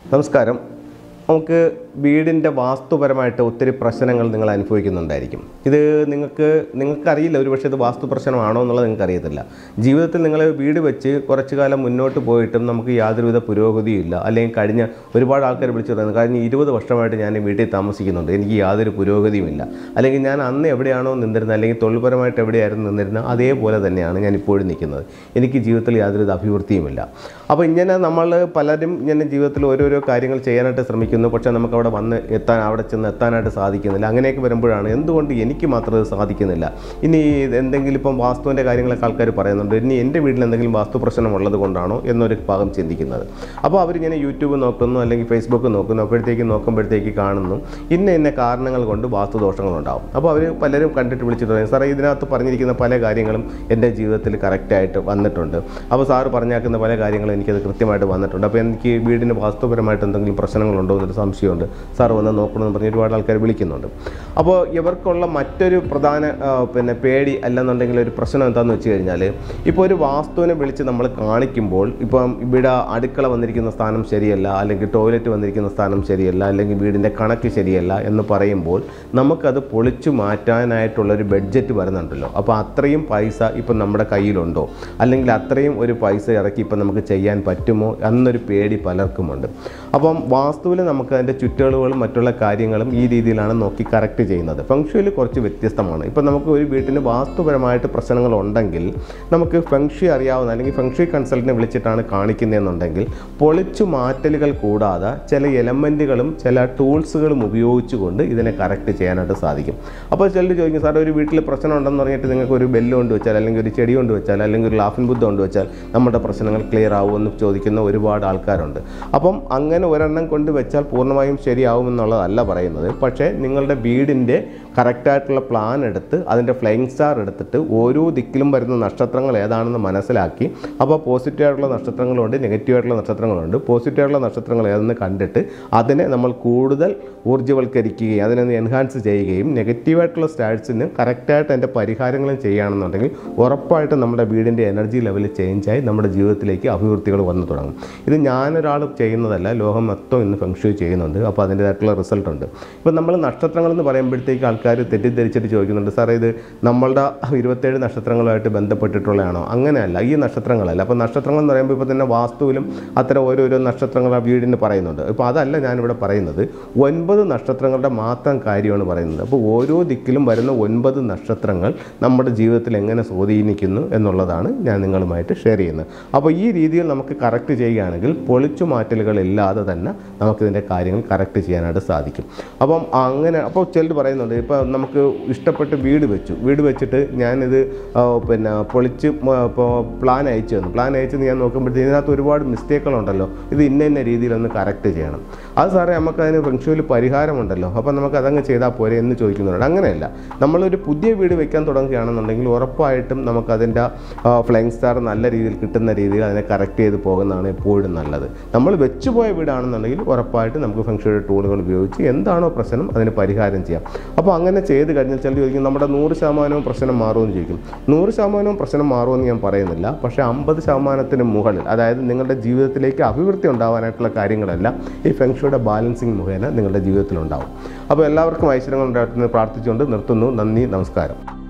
നമസ്കാരം. നമുക്ക് വീടിൻ്റെ വാസ്തുപരമായിട്ട് ഒത്തിരി പ്രശ്നങ്ങൾ നിങ്ങൾ അനുഭവിക്കുന്നുണ്ടായിരിക്കും. ഇത് നിങ്ങൾക്കറിയില്ല, ഒരുപക്ഷെ ഇത് വാസ്തു പ്രശ്നമാണോ എന്നുള്ളത് നിങ്ങൾക്ക് അറിയത്തില്ല. ജീവിതത്തിൽ നിങ്ങൾ വീട് വെച്ച് കുറച്ചു കാലം മുന്നോട്ട് പോയിട്ടും നമുക്ക് യാതൊരുവിധ പുരോഗതിയും ഇല്ല. അല്ലെങ്കിൽ കഴിഞ്ഞ ഒരുപാട് ആൾക്കാർ വിളിച്ചു പറയുന്നത് കഴിഞ്ഞ 20 വർഷമായിട്ട് ഞാൻ ഈ വീട്ടിൽ താമസിക്കുന്നുണ്ട്, എനിക്ക് യാതൊരു പുരോഗതിയും ഇല്ല. അല്ലെങ്കിൽ ഞാൻ അന്ന് എവിടെയാണോ നിന്നിരുന്നത്, അല്ലെങ്കിൽ തൊഴിൽപരമായിട്ട് എവിടെയായിരുന്നു നിന്നിരുന്നത് അതേപോലെ തന്നെയാണ് ഞാൻ ഇപ്പോഴും നിൽക്കുന്നത്, എനിക്ക് ജീവിതത്തിൽ യാതൊരു അഭിവൃദ്ധിയുമില്ല. അപ്പോൾ ഇങ്ങനെ നമ്മൾ പലരും ഇങ്ങനെ ജീവിതത്തിൽ ഓരോരോ കാര്യങ്ങൾ ചെയ്യാനായിട്ട് ശ്രമിക്കുന്നു. പക്ഷേ നമുക്ക് അവിടെ ചെന്ന് എത്താനായിട്ട് സാധിക്കുന്നില്ല. അങ്ങനെയൊക്കെ വരുമ്പോഴാണ് എന്തുകൊണ്ട് എനിക്ക് മാത്രം അത് സാധിക്കുന്നില്ല. ഇനി എന്തെങ്കിലും ഇപ്പം വാസ്തുവിൻ്റെ കാര്യങ്ങളൊക്കെ ആൾക്കാർ പറയുന്നുണ്ട്, ഇനി എൻ്റെ വീട്ടിൽ എന്തെങ്കിലും വാസ്തു പ്രശ്നം ഉള്ളത് കൊണ്ടാണോ എന്നൊരു ഭാഗം ചിന്തിക്കുന്നത്. അപ്പോൾ അവരിങ്ങനെ യൂട്യൂബ് നോക്കുന്നു, അല്ലെങ്കിൽ ഫേസ്ബുക്ക് നോക്കുന്നു. നോക്കുമ്പോഴത്തേക്ക് കാണുന്നു ഇന്ന കാരണങ്ങൾ കൊണ്ട് വാസ്തുദോഷങ്ങളുണ്ടാകും. അപ്പോൾ അവർ പലരും കണ്ടിട്ട് വിളിച്ചിട്ട് പറയും, സാറേ ഇതിനകത്ത് പറഞ്ഞിരിക്കുന്ന പല കാര്യങ്ങളും എൻ്റെ ജീവിതത്തിൽ കറക്റ്റായിട്ട് വന്നിട്ടുണ്ട്. അപ്പോൾ സാറ് പറഞ്ഞാക്കുന്ന പല കാര്യങ്ങളും എനിക്കത് കൃത്യമായിട്ട് വന്നിട്ടുണ്ട്. അപ്പോൾ എനിക്ക് വീടിന് വാസ്തുപരമായിട്ട് എന്തെങ്കിലും പ്രശ്നങ്ങളുണ്ടോ എന്നൊരു സംശയമുണ്ട്, സാർ വന്ന് നോക്കണമെന്ന് പറഞ്ഞ് ഒരുപാട് ആൾക്കാർ വിളിക്കുന്നുണ്ട്. അപ്പോൾ ഇവർക്കുള്ള മറ്റൊരു പ്രധാന പേടി അല്ലെന്നുണ്ടെങ്കിൽ ഒരു പ്രശ്നം എന്താണെന്ന് വെച്ച് കഴിഞ്ഞാൽ, ഇപ്പോൾ ഒരു വാസ്തുവിനെ വിളിച്ച് നമ്മൾ കാണിക്കുമ്പോൾ, ഇപ്പം ഇവിടെ അടുക്കള വന്നിരിക്കുന്ന സ്ഥാനം ശരിയല്ല, അല്ലെങ്കിൽ ടോയ്ലറ്റ് വന്നിരിക്കുന്ന സ്ഥാനം ശരിയല്ല, അല്ലെങ്കിൽ വീടിൻ്റെ കണക്ക് ശരിയല്ല എന്ന് പറയുമ്പോൾ നമുക്കത് പൊളിച്ചു മാറ്റാനായിട്ടുള്ളൊരു ബഡ്ജറ്റ് വരുന്നുണ്ടല്ലോ. അപ്പോൾ അത്രയും പൈസ ഇപ്പം നമ്മുടെ കയ്യിലുണ്ടോ, അല്ലെങ്കിൽ അത്രയും ഒരു പൈസ ഇറക്കി ഇപ്പം നമുക്ക് ചെയ്യാൻ പറ്റുമോ എന്നൊരു പേടി പലർക്കുമുണ്ട്. അപ്പം വാസ്തുവിൽ നമുക്ക് അതിൻ്റെ ചുറ്റുകളുകളും മറ്റുള്ള കാര്യങ്ങളും ഈ രീതിയിലാണ് നോക്കി കറക്റ്റ് ചെയ്യുന്നത്. ഫെങ്ഷുയിൽ കുറച്ച് വ്യത്യസ്തമാണ്. ഇപ്പം നമുക്ക് ഒരു വീട്ടിന് വാസ്തുപരമായിട്ട് പ്രശ്നങ്ങളുണ്ടെങ്കിൽ നമുക്ക് ഫെങ്ഷു അറിയാവുന്ന, അല്ലെങ്കിൽ ഫെങ്ഷു കൺസൾട്ടിനെ വിളിച്ചിട്ടാണ് കാണിക്കുന്നതെന്നുണ്ടെങ്കിൽ പൊളിച്ചു മാറ്റലുകൾ കൂടാതെ ചില എലമെൻറ്റുകളും ചില ടൂൾസുകളും ഉപയോഗിച്ചുകൊണ്ട് ഇതിനെ കറക്റ്റ് ചെയ്യാനായിട്ട് സാധിക്കും. അപ്പോൾ ചിലർ ചോദിക്കും, സാർ ഒരു വീട്ടിൽ പ്രശ്നം ഉണ്ടെന്ന് പറഞ്ഞിട്ട് നിങ്ങൾക്ക് ഒരു ബെല്ല് കൊണ്ട് വെച്ചാൽ, അല്ലെങ്കിൽ ഒരു ചെടി കൊണ്ട് വെച്ചാൽ, അല്ലെങ്കിൽ ഒരു ലാഫിൻ ബുദ്ധ കൊണ്ട് വെച്ചാൽ നമ്മുടെ പ്രശ്നങ്ങൾ ക്ലിയർ ആവുമെന്ന് ചോദിക്കുന്ന ഒരുപാട് ആൾക്കാരുണ്ട്. അപ്പം അങ്ങനെ ഒരെണ്ണം കൊണ്ട് വെച്ചാൽ പൂർണ്ണമായും ശരിയാവുമെന്നുള്ളതല്ല പറയുന്നത്. പക്ഷേ നിങ്ങളുടെ വീടിൻ്റെ കറക്റ്റായിട്ടുള്ള പ്ലാൻ എടുത്ത് അതിൻ്റെ ഫ്ലൈയിങ് സ്റ്റാർ എടുത്തിട്ട് ഓരോ ദിക്കിലും വരുന്ന നക്ഷത്രങ്ങൾ ഏതാണെന്ന് മനസ്സിലാക്കി, അപ്പോൾ പോസിറ്റീവായിട്ടുള്ള നക്ഷത്രങ്ങളുണ്ട്, നെഗറ്റീവായിട്ടുള്ള നക്ഷത്രങ്ങളുണ്ട്. പോസിറ്റീവായിട്ടുള്ള നക്ഷത്രങ്ങൾ ഏതെന്ന് കണ്ടിട്ട് അതിനെ നമ്മൾ കൂടുതൽ ഊർജ്ജവൽക്കരിക്കുകയും അതിനെ എൻഹാൻസ് ചെയ്യുകയും നെഗറ്റീവായിട്ടുള്ള സ്റ്റാഴ്സിന് കറക്റ്റായിട്ട് അതിൻ്റെ പരിഹാരങ്ങളും ചെയ്യുകയാണെന്നുണ്ടെങ്കിൽ ഉറപ്പായിട്ടും നമ്മുടെ വീടിൻ്റെ എനർജി ലെവൽ ചേഞ്ചായി നമ്മുടെ ജീവിതത്തിലേക്ക് അഭിവൃദ്ധികൾ വന്നു തുടങ്ങും. ഇത് ഞാനൊരാൾ ചെയ്യുന്നതല്ല, ലോകം മൊത്തം ഇന്ന് ഫെങ്ഷു ചെയ്യുന്നുണ്ട്. അപ്പോൾ അതിൻ്റേതായിട്ടുള്ള റിസൾട്ട് ഉണ്ട്. ഇപ്പോൾ നമ്മൾ നക്ഷത്രങ്ങളെന്ന് പറയുമ്പോഴത്തേക്ക് ആൾക്കാർ തെറ്റിദ്ധരിച്ചിട്ട് ചോദിക്കുന്നുണ്ട്, സാറേ ഇത് നമ്മളുടെ 27 നക്ഷത്രങ്ങളുമായിട്ട് ബന്ധപ്പെട്ടിട്ടുള്ളതാണോ? അങ്ങനെയല്ല, ഈ നക്ഷത്രങ്ങളല്ല. അപ്പോൾ നക്ഷത്രങ്ങൾ എന്ന് പറയുമ്പോൾ ഇപ്പോൾ തന്നെ വാസ്തുവിലും അത്തരം ഓരോരോ നക്ഷത്രങ്ങൾ ആ വീടിന് പറയുന്നുണ്ട്. ഇപ്പോൾ അതല്ല ഞാനിവിടെ പറയുന്നത്, 9 നക്ഷത്രങ്ങളുടെ മാത്രം കാര്യമാണ് പറയുന്നത്. അപ്പോൾ ഓരോ ദിക്കിലും വരുന്ന 9 നക്ഷത്രങ്ങൾ നമ്മുടെ ജീവിതത്തിൽ എങ്ങനെ സ്വാധീനിക്കുന്നു എന്നുള്ളതാണ് ഞാൻ നിങ്ങളുമായിട്ട് ഷെയർ ചെയ്യുന്നത്. അപ്പോൾ ഈ രീതിയിൽ നമുക്ക് കറക്റ്റ് ചെയ്യുകയാണെങ്കിൽ പൊളിച്ചു മാറ്റലുകളില്ലാതെ തന്നെ നമുക്കിതിൻ്റെ കാര്യങ്ങൾ കറക്റ്റ് ചെയ്യാനായിട്ട് സാധിക്കും. അപ്പം അങ്ങനെ അപ്പോൾ ചിലർ പറയുന്നുണ്ട്, ഇപ്പോൾ നമുക്ക് ഇഷ്ടപ്പെട്ട് വീട് വെച്ചിട്ട് ഞാനിത് പൊളിച്ച് ഇപ്പോൾ പ്ലാൻ അയച്ചെന്ന് ഞാൻ നോക്കുമ്പോഴത്തേക്ക് ഇതിനകത്ത് ഒരുപാട് മിസ്റ്റേക്കുകളുണ്ടല്ലോ, ഇത് ഇന്ന രീതിയിലൊന്ന് കറക്റ്റ് ചെയ്യണം. അത് സാറേ നമുക്കതിന് ഫെങ്ഷുവിൽ പരിഹാരമുണ്ടല്ലോ, അപ്പോൾ നമുക്ക് അതങ്ങ് ചെയ്താൽ പോരെ എന്ന് ചോദിക്കുന്നുണ്ട്. അങ്ങനെയല്ല, നമ്മളൊരു പുതിയ വീട് വെക്കാൻ തുടങ്ങുകയാണെന്നുണ്ടെങ്കിൽ ഉറപ്പായിട്ടും നമുക്കതിൻ്റെ ഫ്ലൈയിങ് സ്റ്റാർ നല്ല രീതിയിൽ കിട്ടുന്ന രീതിയിൽ അതിനെ കറക്റ്റ് ചെയ്ത് പോകുന്നതാണ് എപ്പോഴും നല്ലത്. നമ്മൾ വെച്ചുപോയ വീടാണെന്നുണ്ടെങ്കിൽ ഉറപ്പായിട്ട് നമുക്ക് ഫെങ്ഷുയുടെ ടൂളുകൾ ഉപയോഗിച്ച് എന്താണോ പ്രശ്നം അതിന് പരിഹാരം ചെയ്യാം. അപ്പോൾ അങ്ങനെ ചെയ്ത് കഴിഞ്ഞാൽ ചിലർ ചോദിക്കും, നമ്മുടെ 100% പ്രശ്നം മാറുമെന്ന് ചോദിക്കും. 100% പ്രശ്നം മാറുമെന്ന് ഞാൻ പറയുന്നില്ല. പക്ഷേ 50% മുകളിൽ, അതായത് നിങ്ങളുടെ ജീവിതത്തിലേക്ക് അഭിവൃദ്ധി ഉണ്ടാകാനായിട്ടുള്ള കാര്യങ്ങളെല്ലാം ഈ ഫെങ്ഷുയുടെ ബാലൻസിങ് മുഖേന നിങ്ങളുടെ ജീവിതത്തിലുണ്ടാവും. അപ്പോൾ എല്ലാവർക്കും ഐശ്വര്യങ്ങൾ ഉണ്ടാകുമെന്ന് പ്രാർത്ഥിച്ചുകൊണ്ട് നിർത്തുന്നു. നന്ദി, നമസ്കാരം.